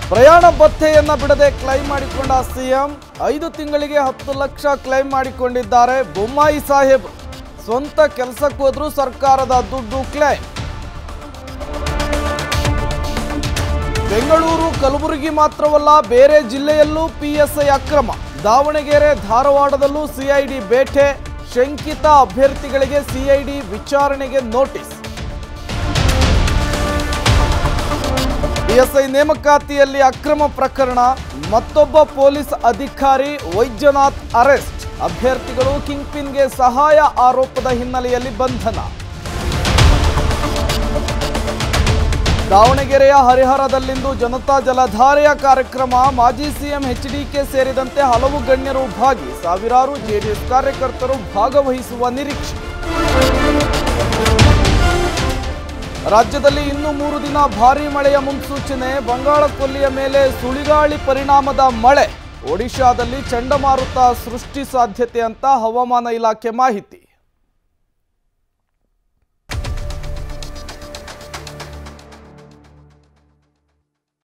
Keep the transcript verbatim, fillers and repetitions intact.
ಪ್ರಯಾಣ ಭತ್ಯೆಯನ್ನ ಬಿಡದೆ ಕ್ಲೈಮ್ ಮಾಡಿಕೊಂಡ ಸಿಎಂ ಐದು ತಿಂಗಳಿಗೆ ಹತ್ತು ಲಕ್ಷ ಕ್ಲೈಮ್ ಮಾಡಿಕೊಂಡಿದ್ದಾರೆ ಬೊಮ್ಮಾಯಿ ಸಾಹೇಬ್. ಸ್ವಂತ ಕೆಲಸಕ್ಕೆ ಹೋದ್ರೂ ಸರ್ಕಾರದ ದುಡ್ಡು ಕ್ಲೈಮ್. ಬೆಂಗಳೂರು ಕಲಬುರಗಿ ಮಾತ್ರವಲ್ಲ ಬೇರೆ ಜಿಲ್ಲೆಯಲ್ಲೂ ಪಿಎಸ್ಐ ಅಕ್ರಮ. ದಾವಣಗೆರೆ ಧಾರವಾಡದಲ್ಲೂ ಸಿಐಡಿ ಬೇಟೆ. ಶಂಕಿತ ಅಭ್ಯರ್ಥಿಗಳಿಗೆ ಸಿಐಡಿ ವಿಚಾರಣೆಗೆ ನೋಟಿಸ್. ಪಿಎಸ್ಐ ನೇಮಕಾತಿಯಲ್ಲಿ ಅಕ್ರಮ ಪ್ರಕರಣ. ಮತ್ತೊಬ್ಬ ಪೊಲೀಸ್ ಅಧಿಕಾರಿ ವೈದ್ಯನಾಥ್ ಅರೆಸ್ಟ್. ಅಭ್ಯರ್ಥಿಗಳು ಕಿಂಗ್ ಪಿನ್ಗೆ ಸಹಾಯ ಆರೋಪದ ಹಿನ್ನೆಲೆಯಲ್ಲಿ ಬಂಧನ. ದಾವಣಗೆರೆಯ ಹರಿಹರದಲ್ಲಿಂದು ಜನತಾ ಜಲಧಾರೆಯ ಕಾರ್ಯಕ್ರಮ. ಮಾಜಿ ಸಿಎಂ ಎಚ್ಡಿಕೆ ಸೇರಿದಂತೆ ಹಲವು ಗಣ್ಯರು ಭಾಗಿ. ಸಾವಿರಾರು ಜೆಡಿಎಸ್ ಕಾರ್ಯಕರ್ತರು ಭಾಗವಹಿಸುವ ನಿರೀಕ್ಷೆ. ರಾಜ್ಯದಲ್ಲಿ ಇನ್ನು ಮೂರು ದಿನ ಭಾರೀ ಮಳೆಯ ಮುನ್ಸೂಚನೆ. ಬಂಗಾಳ ಕೊಲ್ಲಿಯ ಮೇಲೆ ಸುಳಿಗಾಳಿ ಪರಿಣಾಮದ ಮಳೆ. ಒಡಿಶಾದಲ್ಲಿ ಚಂಡಮಾರುತ ಸೃಷ್ಟಿ ಸಾಧ್ಯತೆ ಅಂತ ಹವಾಮಾನ ಇಲಾಖೆ ಮಾಹಿತಿ.